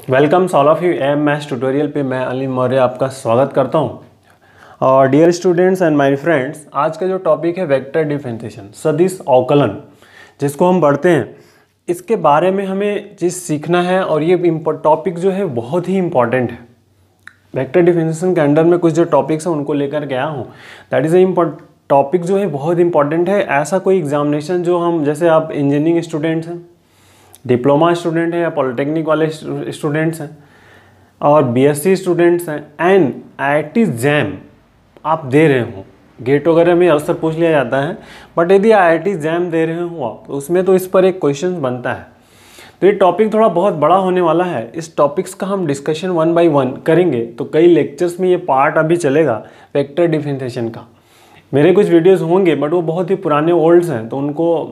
Welcome all of you M maths tutorial पे मैं अली मौर्य आपका स्वागत करता हूँ। और dear students and my friends, आज का जो टॉपिक है वेक्टर डिफरेंशिएशन, सदिश अवकलन, जिसको हम पढ़ते हैं, इसके बारे में हमें चीज़ सीखना है। और ये टॉपिक जो है बहुत ही इंपॉर्टेंट है। वेक्टर डिफरेंशिएशन के अंडर में कुछ जो टॉपिक्स हैं उनको लेकर गया हूँ। दैट इज़ ए टॉपिक जो है बहुत इंपॉर्टेंट है। ऐसा कोई एग्जामिनेशन जो हम, जैसे आप इंजीनियरिंग स्टूडेंट्स हैं, डिप्लोमा स्टूडेंट हैं या पॉलिटेक्निक वाले स्टूडेंट्स हैं और बीएससी स्टूडेंट्स हैं एंड आईआईटी जैम आप दे रहे हो, गेट वगैरह में अक्सर पूछ लिया जाता है, बट यदि आईआईटी जैम दे रहे हो आप, तो उसमें तो इस पर एक क्वेश्चन बनता है। तो ये टॉपिक थोड़ा बहुत बड़ा होने वाला है। इस टॉपिक्स का हम डिस्कशन 1 बाय 1 करेंगे। तो कई लेक्चर्स में ये पार्ट अभी चलेगा वेक्टर डिफरेंशिएशन का। मेरे कुछ वीडियोस होंगे बट वो बहुत ही पुराने ओल्ड्स हैं, तो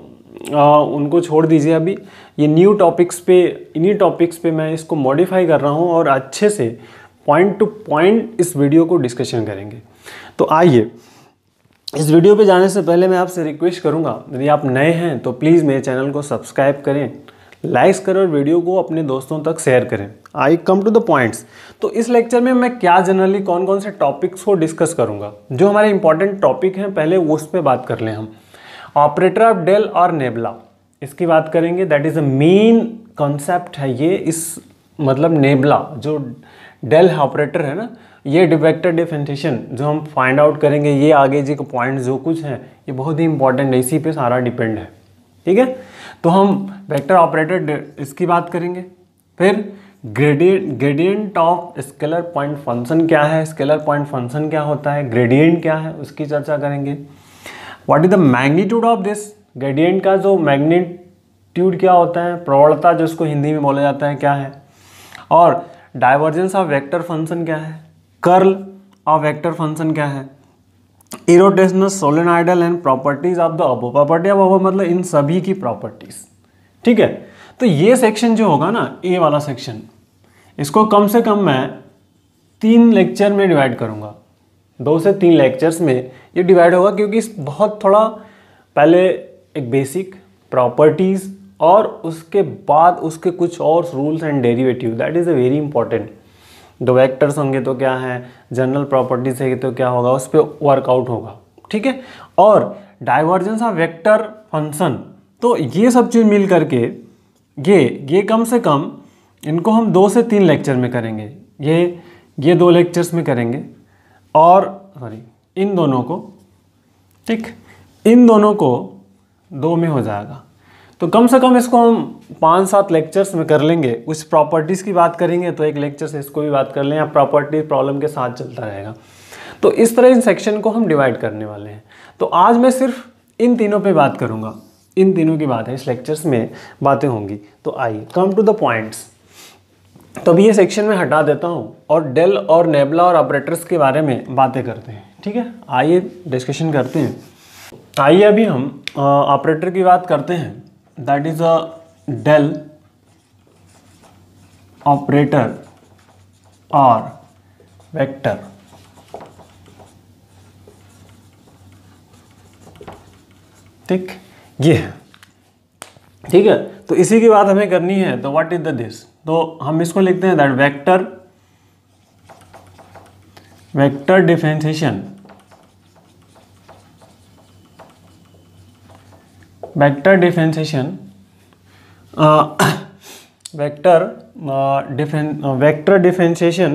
उनको छोड़ दीजिए। अभी ये न्यू टॉपिक्स पे, इन्हीं टॉपिक्स पे मैं इसको मॉडिफाई कर रहा हूँ और अच्छे से पॉइंट टू पॉइंट इस वीडियो को डिस्कशन करेंगे। तो आइए, इस वीडियो पे जाने से पहले मैं आपसे रिक्वेस्ट करूँगा, यदि आप नए हैं तो प्लीज़ मेरे चैनल को सब्सक्राइब करें, लाइक्स करें और वीडियो को अपने दोस्तों तक शेयर करें। I come to the points. तो इस लेक्चर में मैं क्या जनरली कौन कौन से टॉपिक्स को डिस्कस करूँगा, जो हमारे इंपॉर्टेंट टॉपिक हैं, पहले उस पर बात कर लें हम। ऑपरेटर ऑफ डेल और नेबला, इसकी बात करेंगे। That is a main concept है ये। इस मतलब नेबला जो डेल ऑपरेटर है ना, ये वेक्टर डिफरेंशिएशन जो हम फाइंड आउट करेंगे, ये आगे जी के पॉइंट जो कुछ हैं ये बहुत ही इंपॉर्टेंट है, इसी पे सारा डिपेंड है। ठीक है, तो हम वेक्टर ऑपरेटर इसकी बात करेंगे। फिर gradient of scalar point function क्या है, स्केलर पॉइंट फंक्शन क्या होता है, ग्रेडियंट क्या है, उसकी चर्चा करेंगे। What is the magnitude of this, gradient का जो मैग्नीट्यूड क्या होता है, प्रवणता जो उसको हिंदी में बोला जाता है, क्या है। और डाइवर्जेंस ऑफ वेक्टर फंक्शन क्या है, कर्ल ऑफ वेक्टर फंक्शन क्या है, irrotational solenoidal and properties of the अबो, प्रॉपर्टी ऑफ अबो मतलब इन सभी की प्रॉपर्टीज। ठीक है, तो ये सेक्शन जो होगा ना, ए वाला सेक्शन, इसको कम से कम मैं 3 लेक्चर में डिवाइड करूंगा। 2 से 3 लेक्चर्स में ये डिवाइड होगा, क्योंकि इस बहुत थोड़ा पहले एक बेसिक प्रॉपर्टीज और उसके बाद उसके कुछ और rules and derivative, that is a very important. दो वेक्टर्स होंगे तो क्या है, जनरल प्रॉपर्टीज है तो क्या होगा, उस पर वर्कआउट होगा। ठीक है, और डाइवर्जेंस ऑफ वेक्टर फंक्शन, तो ये सब चीज़ मिल करके ये कम से कम इनको हम 2 से 3 लेक्चर में करेंगे। ये 2 लेक्चर्स में करेंगे और इन दोनों को, ठीक, इन दोनों को 2 में हो जाएगा। तो कम से कम इसको हम 5-7 लेक्चर्स में कर लेंगे। उस प्रॉपर्टीज़ की बात करेंगे तो एक लेक्चर से इसको भी बात कर लें, या प्रॉपर्टी प्रॉब्लम के साथ चलता रहेगा। तो इस तरह इन सेक्शन को हम डिवाइड करने वाले हैं। तो आज मैं सिर्फ इन तीनों पे बात करूँगा, इन तीनों की बात है, इस लेक्चर्स में बातें होंगी। तो आइए कम टू द पॉइंट्स। तो अभी ये सेक्शन में हटा देता हूँ और डेल और नेबला और ऑपरेटर्स के बारे में बातें करते हैं। ठीक है, आइए डिस्कशन करते हैं। आइए अभी हम ऑपरेटर की बात करते हैं। That is a del operator और वेक्टर। ठीक, ये है। ठीक है, तो इसी की बात हमें करनी है। तो व्हाट इज द दिस, तो हम इसको लिखते हैं that vector differentiation, vector differentiation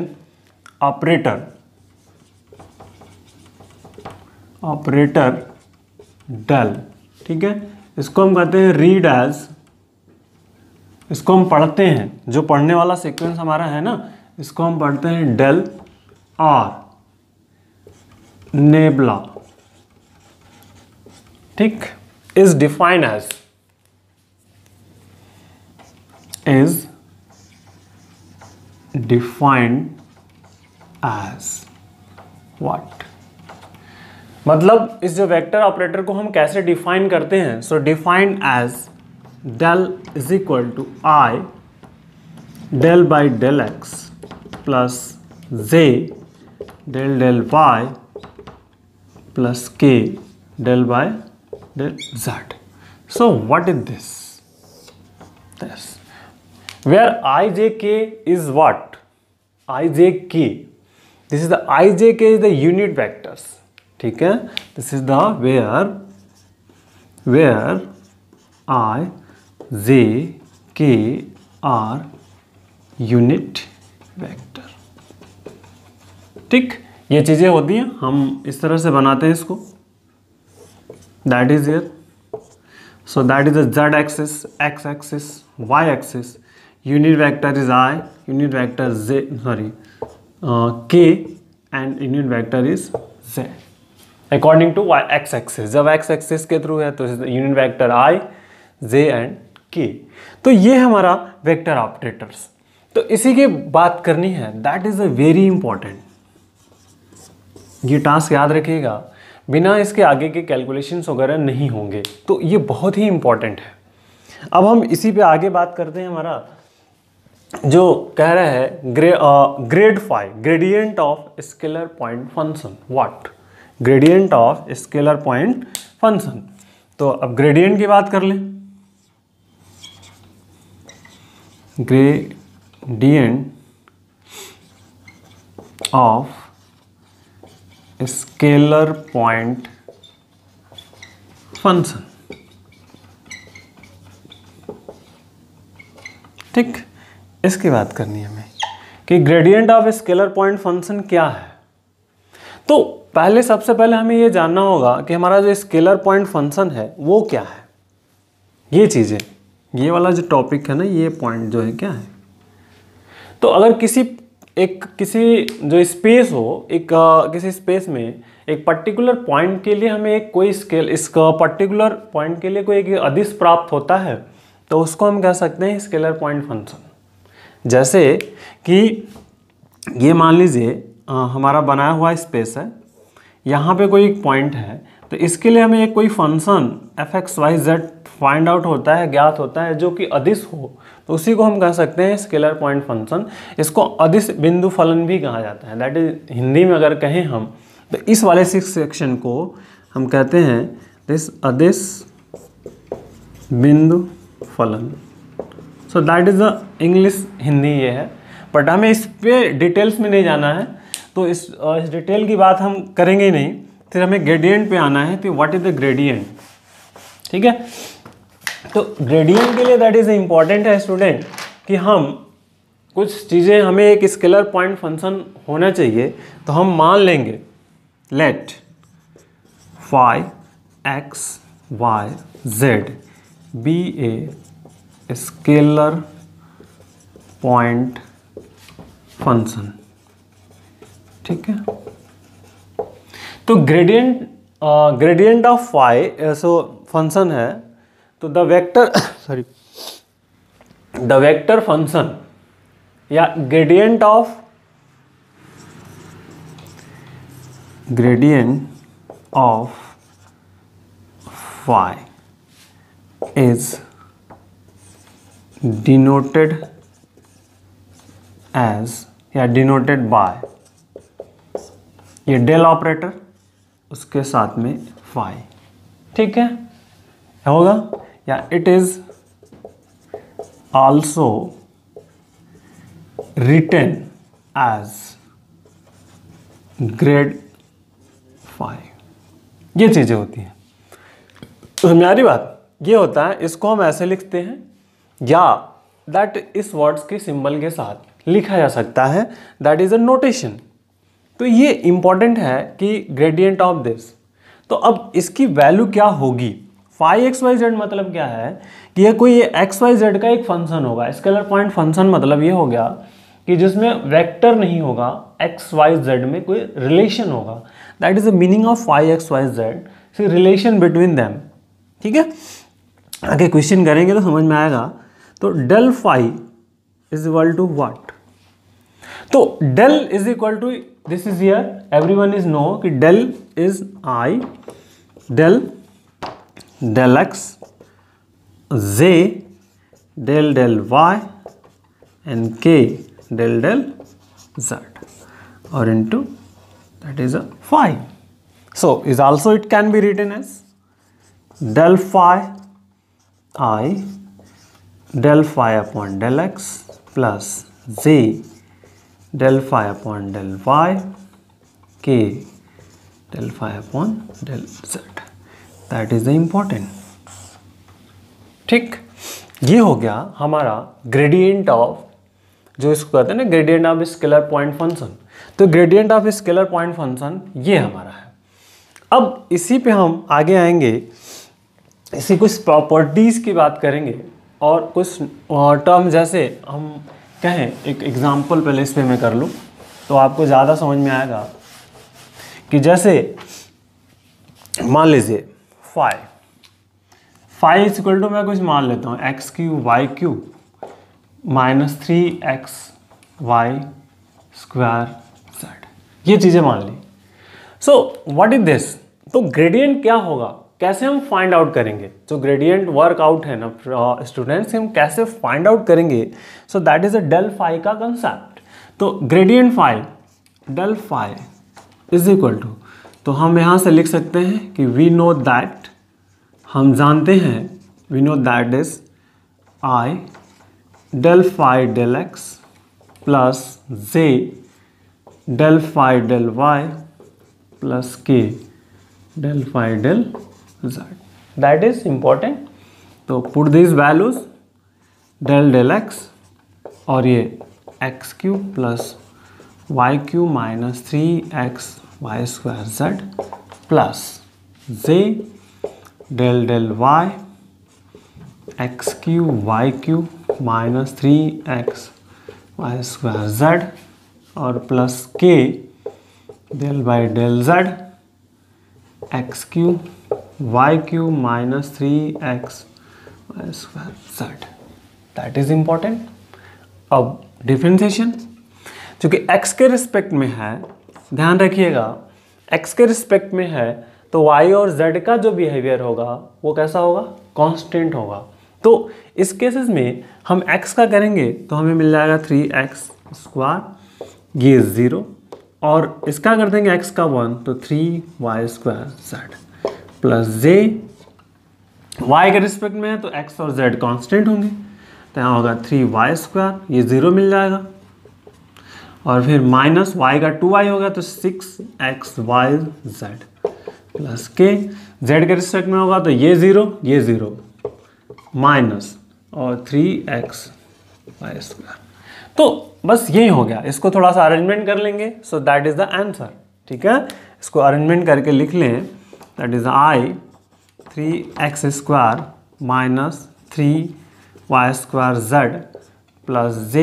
operator del. ठीक है, इसको हम कहते हैं रीड एज, इसको हम पढ़ते हैं, जो पढ़ने वाला सीक्वेंस हमारा है ना, इसको हम पढ़ते हैं डेल और नेबला। ठीक, is defined as what, मतलब इस जो वेक्टर ऑपरेटर को हम कैसे डिफाइन करते हैं। So defined as del is equal to i del by del x plus J del del y plus के del by del z. So what is this? where ijk is what? ijk, this is the ijk is the unit vectors, ठीक है, this is the where I j k are unit vector, ठीक, ये चीजें होती हैं, हम इस तरह से बनाते हैं इसको, that is here, so that is the z axis, x axis, y axis, unit vector is I, unit vector z, sorry, k and unit vector is z according to y x axis, जब x axis के through है तो unit vector I, j and k, तो ये हमारा vector operators, तो इसी की बात करनी है, that is a very important, ये टास्क याद रखिएगा, बिना इसके आगे के कैलकुलेशंस वगैरह नहीं होंगे, तो ये बहुत ही इंपॉर्टेंट है। अब हम इसी पे आगे बात करते हैं, हमारा जो कह रहा है grad 5 gradient of scalar point function, what? Gradient of scalar point function, तो अब ग्रेडियंट की बात कर लें, gradient of scalar point function, ठीक, इसकी बात करनी है हमें कि gradient of scalar point function क्या है। तो पहले सबसे पहले हमें ये जानना होगा कि हमारा जो स्केलर पॉइंट फंक्शन है वो क्या है, ये चीजें, ये वाला जो टॉपिक है ना, ये पॉइंट जो है क्या है। तो अगर किसी जो स्पेस हो, किसी स्पेस में एक पर्टिकुलर पॉइंट के लिए हमें एक कोई स्केल, इस पर्टिकुलर पॉइंट के लिए कोई एक अदिश प्राप्त होता है, तो उसको हम कह सकते हैं स्केलर पॉइंट फंक्शन। जैसे कि ये मान लीजिए हमारा बनाया हुआ स्पेस है, यहाँ पे कोई एक पॉइंट है, तो इसके लिए हमें एक कोई फंक्शन f(x,y,z) फाइंड आउट होता है, ज्ञात होता है, जो कि अदिश हो, तो उसी को हम कह सकते हैं स्केलर पॉइंट फंक्शन। इसको अदिश बिंदु फलन भी कहा जाता है, दैट इज हिंदी में अगर कहें हम, तो इस वाले सेक्शन को हम कहते हैं दिस अदिश बिंदु फलन। So that is the English, Hindi ये है, बट हमें इस पे डिटेल्स में नहीं जाना है, तो इस डिटेल की बात हम करेंगे ही नहीं, फिर हमें ग्रेडियंट पे आना है, तो व्हाट इज द ग्रेडियंट, ठीक है। तो ग्रेडियंट के लिए दैट इज इम्पॉर्टेंट है स्टूडेंट कि हम कुछ चीज़ें, हमें एक स्केलर पॉइंट फंक्शन होना चाहिए, तो हम मान लेंगे let phi x y z be a scalar point function, ठीक है। तो gradient of phi so function है, तो द वेक्टर फंक्शन या gradient of phi is denoted as या डिनोटेड बाय ये डेल ऑपरेटर, उसके साथ में फाई, ठीक है, होगा, या it is also written as grad phi, ये चीजें होती हैं। तो हमारी बात ये होता है, इसको हम ऐसे लिखते हैं, या दैट इस वर्ड्स के सिंबल के साथ लिखा जा सकता है, दैट इज अ नोटेशन। तो ये इंपॉर्टेंट है कि ग्रेडियंट ऑफ दिस, तो अब इसकी वैल्यू क्या होगी, फाई एक्स वाई जेड मतलब क्या है कि ये कोई एक्स वाई जेड का एक फंक्शन होगा। स्केलर पॉइंट फंक्शन मतलब ये हो गया कि जिसमें वेक्टर नहीं होगा, एक्स वाई जेड में कोई रिलेशन होगा, that is the meaning of phi x y z, see relation between them, ठीक है। आगे क्वेश्चन करेंगे तो समझ में आएगा। तो del phi is equal to what, तो del is equal to this is here, everyone is know कि del is i del x j del del Y and k del del z और into that is a phi. So is also it can be written as del phi I del phi upon del x plus j del phi upon del y k del phi upon del z, that is the important. ठीक, ये हो गया हमारा gradient of, जो इसको कहते हैं ना gradient of scalar point function. तो gradient of scalar point function ये हमारा है। अब इसी पे हम आगे आएंगे, इसी कुछ प्रॉपर्टीज़ की बात करेंगे और कुछ टर्म, जैसे हम कहें एक एग्जांपल पहले इस पे मैं कर लूँ तो आपको ज़्यादा समझ में आएगा कि जैसे मान लीजिए फाई इज इक्वल टू, मैं कुछ मान लेता हूँ x cube y cube minus 3x y square z, ये चीज़ें मान ली। So what is this? तो ग्रेडियंट क्या होगा, कैसे हम फाइंड आउट करेंगे? जो ग्रेडियंट वर्कआउट है ना स्टूडेंट्स, हम कैसे फाइंड आउट करेंगे? So that is a del phi का कंसेप्ट। तो gradient phi del phi is equal to, तो हम यहाँ से लिख सकते हैं कि वी नो दैट, हम जानते हैं, we know that is i del phi del x plus j del phi del y plus k del phi del z, that is important। तो put these values del x और ये x cube plus y cube minus 3x y square z plus j del y x cube y cube minus 3x y square z और plus k del by del z x cube y क्यूब minus 3x y square z, that is important. अब differentiation, चूँकि x के respect में है, ध्यान रखिएगा x के रिस्पेक्ट में है तो y और z का जो बिहेवियर होगा वो कैसा होगा, कांस्टेंट होगा। तो इस केसेस में हम x का करेंगे तो हमें मिल जाएगा 3x स्क्वायर, ये 0, और इसका कर देंगे x का 1 तो 3y square z plus j, y के रिस्पेक्ट में है तो x और z कांस्टेंट होंगे, तो यहाँ होगा 3y स्क्वायर, ये 0 मिल जाएगा, और फिर माइनस y का 2y होगा तो 6xy z plus k, z के रिस्पेक्ट में होगा तो ये 0 माइनस और 3x वाई स्क्वायर। तो बस यही हो गया, इसको थोड़ा सा अरेंजमेंट कर लेंगे, so that is the answer. ठीक है, इसको अरेंजमेंट करके लिख लें, that is i 3x square minus 3y square z plus j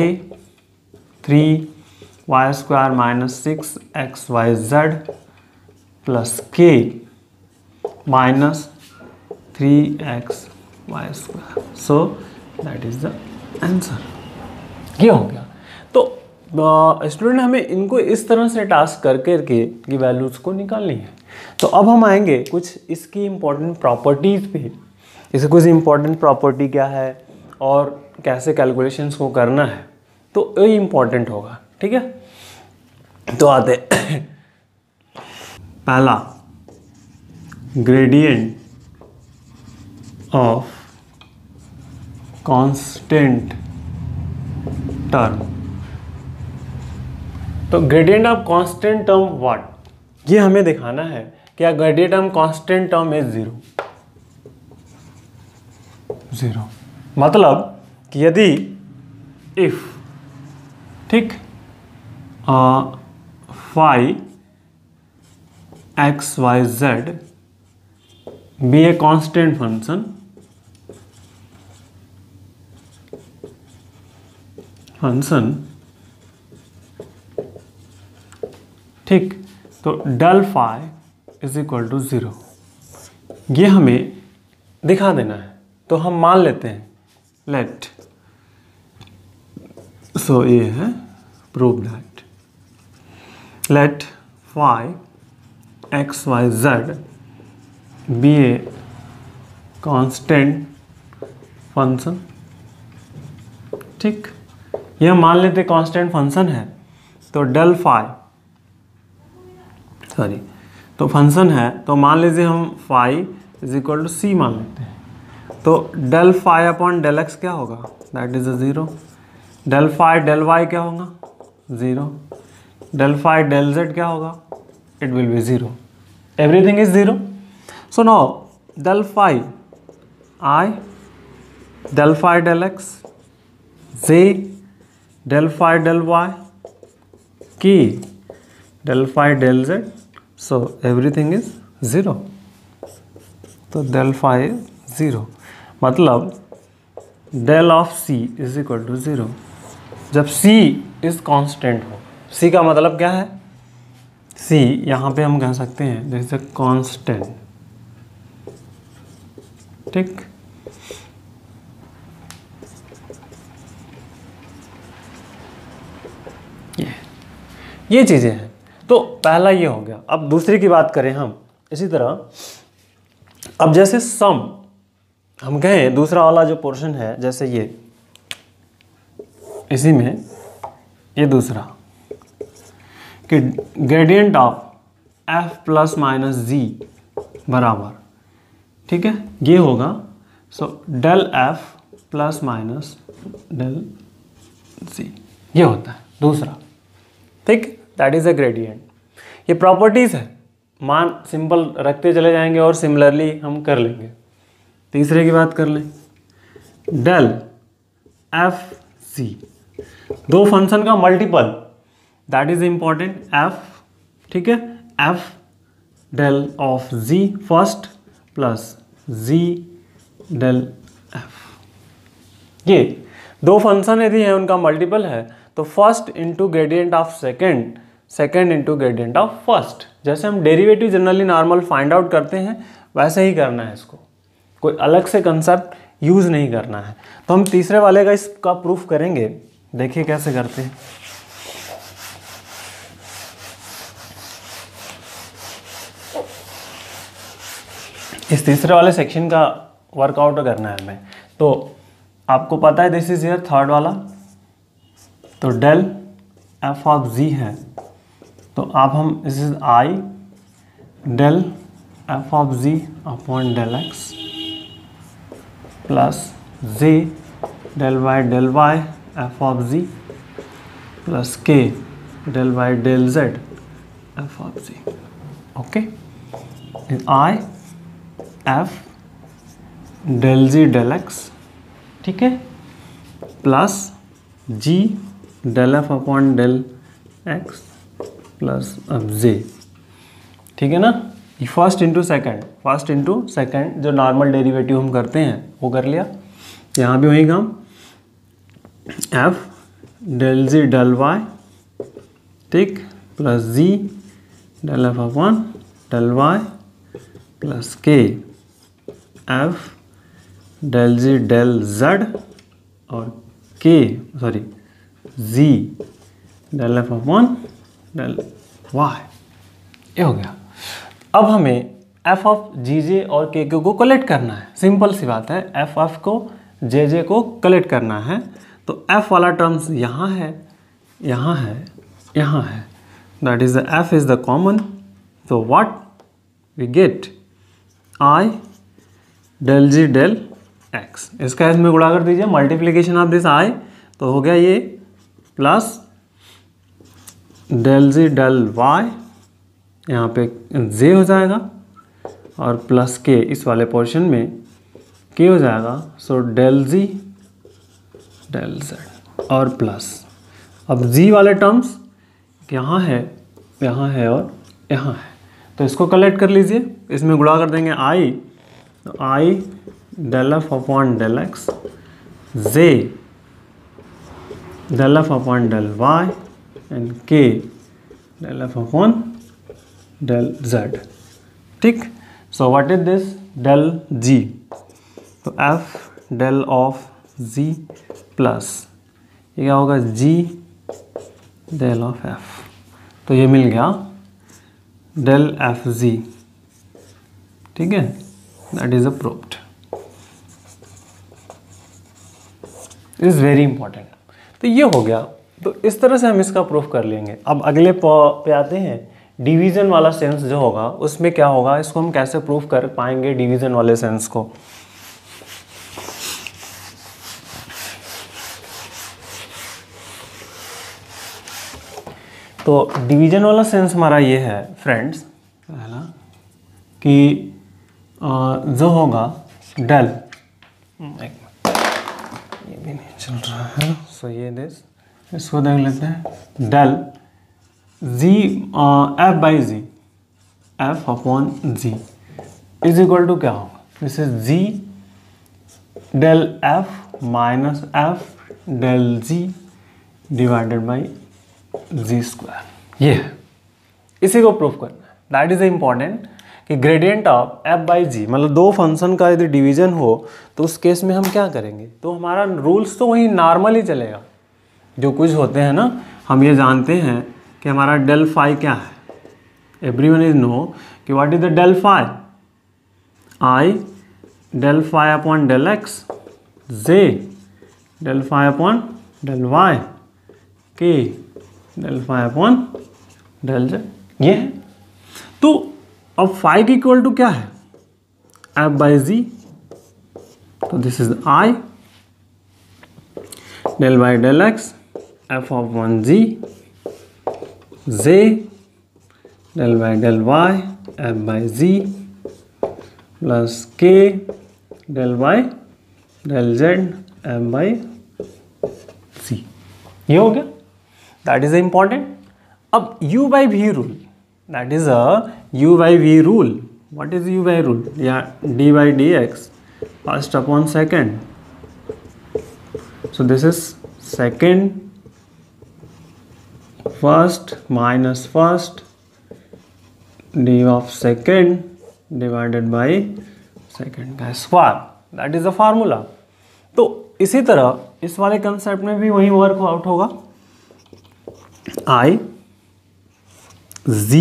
3y square minus 6xyz plus k minus 3x y square, so that is the answer. ये हो गया। तो स्टूडेंट हमें इनको इस तरह से टास्क करके की वैल्यूज़ को निकालनी है। तो अब हम आएंगे कुछ इसकी इम्पोर्टेंट प्रॉपर्टीज़ पे, जैसे कुछ इम्पोर्टेंट प्रॉपर्टी क्या है और कैसे कैलकुलेशंस को करना है, तो ये इम्पोर्टेंट होगा। ठीक है, तो आते पहला, ग्रेडियंट ऑफ कांस्टेंट टर्म। तो gradient of constant term what, ये हमें दिखाना है। क्या gradient of constant term is 0, मतलब कि यदि इफ, ठीक, phi x y z be a constant function, ठीक, तो del phi is equal to 0, ये हमें दिखा देना है। तो हम मान लेते हैं, लेट, सो ये है prove that, let phi x y z be a constant function. ठीक, ये हम मान लेते कांस्टेंट फंक्शन है, तो डेल फाई, सॉरी, तो फंक्शन है तो मान लीजिए हम phi is equal to c मान लेते हैं। तो del phi upon del x क्या होगा, that is a 0। Del phi del y क्या होगा, 0। डेल फाई डेल जेड क्या होगा, it will B 0, everything is 0। So now del phi I del phi del x j del phi del y k del phi del z, so everything is 0। तो del phi is 0, मतलब del of c is equal to 0 जब c is constant हो। c का मतलब क्या है, c यहाँ पे हम कह सकते हैं जैसे constant, ठीक। ये चीजें हैं। तो पहला ये हो गया। अब दूसरी की बात करें हम इसी तरह, अब जैसे सम हम कहें, दूसरा वाला जो पोर्शन है जैसे ये, इसी में ये दूसरा कि gradient of f plus minus g बराबर, ठीक है, ये होगा। So del f plus minus del c, ये होता है दूसरा, ठीक, दैट इज अ ग्रेडियंट। ये प्रॉपर्टीज है, मान सिंपल रखते चले जाएंगे और सिमिलरली हम कर लेंगे। तीसरे की बात कर लें, डेल एफ सी, दो फंक्शन का multiple, that is important, f, ठीक है, f del of g first plus g del f. ये दो फंक्शन यदि है उनका मल्टीपल है तो first into gradient of second, second into gradient of first. जैसे हम derivative generally normal find out करते हैं वैसे ही करना है इसको, कोई अलग से कंसेप्ट यूज नहीं करना है। तो हम तीसरे वाले का इसका प्रूफ करेंगे, देखिए कैसे करते हैं। इस तीसरे वाले सेक्शन का वर्कआउट करना है हमें। तो आपको पता है दिस इज योर थर्ड वाला, तो डेल एफ ऑफ जी है, तो आप हम this is i del f of g upon del x plus J del y f of g plus के del y del z f of g. Okay, i f del ji del x, ठीक है, plus g del F upon del x plus अब j, ठीक है ना। ये first into second, first into second जो normal derivative हम करते हैं वो कर लिया। यहाँ भी वही काम, एफ डेल जी डेल वाई, ठीक, plus g del F upon del y plus k f del जी डेल जेड और k sorry g del F upon del Y, ये हो गया। अब हमें एफ ऑफ जी जे और के को कलेक्ट करना है, सिंपल सी बात है, एफ ऑफ को जे जे को कलेक्ट करना है। तो एफ वाला टर्म्स यहाँ है, यहाँ है, यहाँ है, that is the f is the common, तो what we get i del ji del x, इसका इसमें गुणा कर दीजिए, मल्टीप्लीकेशन ऑफ दिस आई, तो हो गया ये प्लस डेल जी डेल वाई, यहाँ पे जे हो जाएगा और प्लस के इस वाले पोर्शन में के हो जाएगा, सो डेल जी डेल जेड और प्लस अब जी वाले टर्म्स यहाँ है और यहाँ है, तो इसको कलेक्ट कर लीजिए, इसमें गुणा कर देंगे आई, तो i del F upon del x j del F upon del Y and k del F upon del z, ठीक। So what is this del g, तो f del of g plus ये क्या होगा जी del of F, तो ये मिल गया del F g, ठीक है, that is a proved, is very important. तो ये हो गया, तो इस तरह से हम इसका प्रूफ कर लेंगे। अब अगले पे आते हैं, डिवीजन वाला सेंस जो होगा उसमें क्या होगा, इसको हम कैसे प्रूफ कर पाएंगे डिवीजन वाले सेंस को। तो डिवीजन वाला सेंस हमारा ये है फ्रेंड्स, पहला कि जो होगा डेल, ये भी नहीं चल रहा है, सो ये दिस, इसको देख लेते हैं, del g f by g, f upon g is equal to क्या होगा, this is g del F minus F del ji divided by g square. ये है, इसी को प्रूफ करना है, दैट इज इम्पॉर्टेंट कि gradient of f by g, मतलब दो फंक्शन का यदि डिवीजन हो तो उस केस में हम क्या करेंगे, तो हमारा रूल्स तो वही नॉर्मल ही चलेगा, जो कुछ होते हैं ना, हम ये जानते हैं कि हमारा डेल फाई क्या है, एवरीवन इज नो कि what is the del phi, i del phi upon del x, j del phi upon del y, k del phi upon del z, ये है। तो अब फाई की इक्वल टू क्या है, एफ बाई जी, तो this is i del by del x f of one g, j del by del y f by g plus के del by del z f by सी, ये हो गया, that is important. अब u by v rule, that is a u by v rule, what is u by rule, या d by d x first upon second, so this is second first minus first d of second divided by second का square, that is a formula. तो इसी तरह इस वाले concept में भी वही वर्क आउट होगा, i g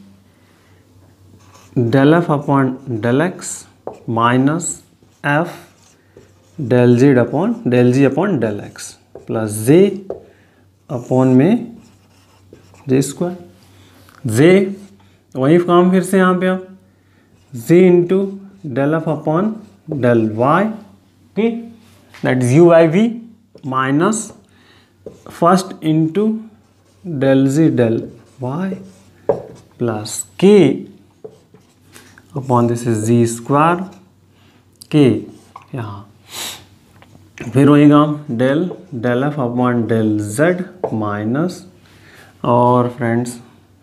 del F upon del x minus F del g upon del x plus j upon में जे स्क्वायर, जे वही काम फिर से यहाँ पे आप j into del F upon del y, okay, that is u by v minus first into del ji del y plus k upon this is g square, के यहाँ फिर वही काम del del F upon del z minus और friends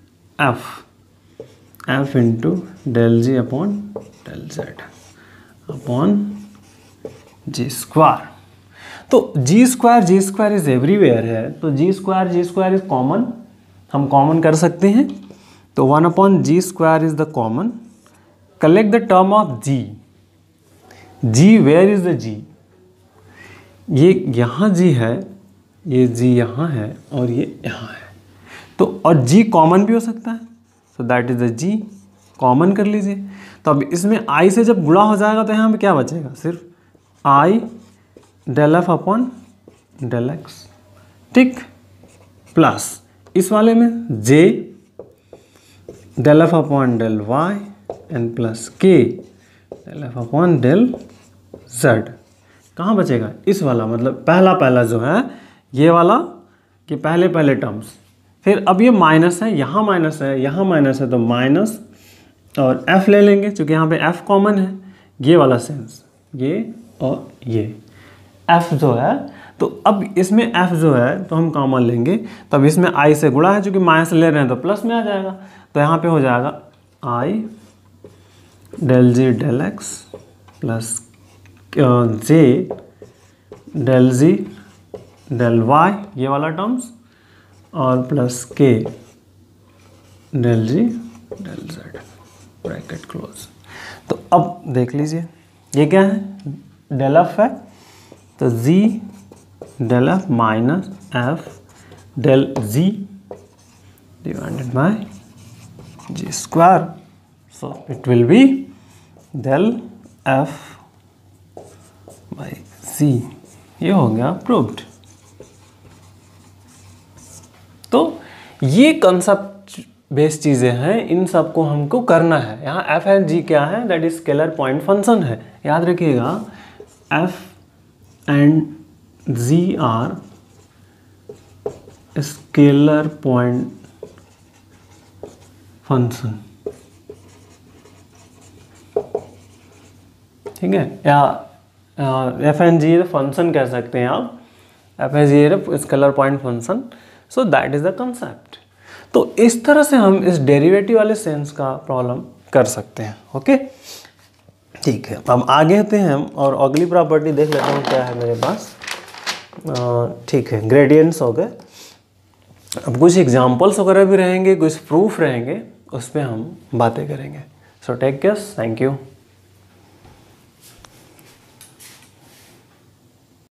f into del g upon del z upon g square. तो g square is everywhere है, तो g square is common, हम कॉमन कर सकते हैं, तो 1 upon g square is the common, collect the term of g, g where is the g, ये यहाँ जी है, ये जी यहाँ है और ये यहाँ है, तो और जी कॉमन भी हो सकता है, so that is the g, common कर लीजिए। तो अब इसमें आई से जब गुणा हो जाएगा तो यहाँ पे क्या बचेगा, सिर्फ I del F upon del x, ठीक, प्लस इस वाले में J del F upon del Y and plus के del F upon del Z, कहाँ बचेगा, इस वाला, मतलब पहला जो है ये वाला कि पहले टर्म्स, फिर अब ये माइनस है, यहाँ माइनस है, यहाँ माइनस है, तो माइनस और f ले लेंगे क्योंकि यहाँ पे f कॉमन है, ये वाला सेंस, ये और ये f जो है, तो अब इसमें f जो है तो हम कॉमन लेंगे, तो अब इसमें i से गुणा है, चूँकि माइनस ले रहे हैं तो प्लस में आ जाएगा, तो यहाँ पे हो जाएगा i del ji del x plus J del ji del Y, ये वाला टर्म्स, और प्लस के डेल जी डेल जेड, ब्रैकेट क्लोज। तो अब देख लीजिए ये क्या है, डेल एफ है, तो G del F minus F del ji divided by G square, so it will be del F by सी, ये हो गया प्रूव्ड। तो ये कंसेप्ट बेस्ड चीज़ें हैं, इन सब को हमको करना है। यहाँ एफ एंड जी क्या है, that is scalar point function है, याद रखिएगा, F and G are scalar point function, ठीक है, या एफ एन जी फंक्शन कह सकते हैं आप, F and G scalar point function. So that is the concept. तो इस तरह से हम इस डेरिवेटिव वाले सेंस का प्रॉब्लम कर सकते हैं। ओके, ठीक है, अब आगे आते हैं हम और अगली प्रॉपर्टी देख लेता हूँ क्या है मेरे पास। ठीक है, ग्रेडियंट्स हो गए। अब कुछ एग्जांपल्स वगैरह भी रहेंगे, कुछ प्रूफ रहेंगे, उस पर हम बातें करेंगे। So take care, thank you.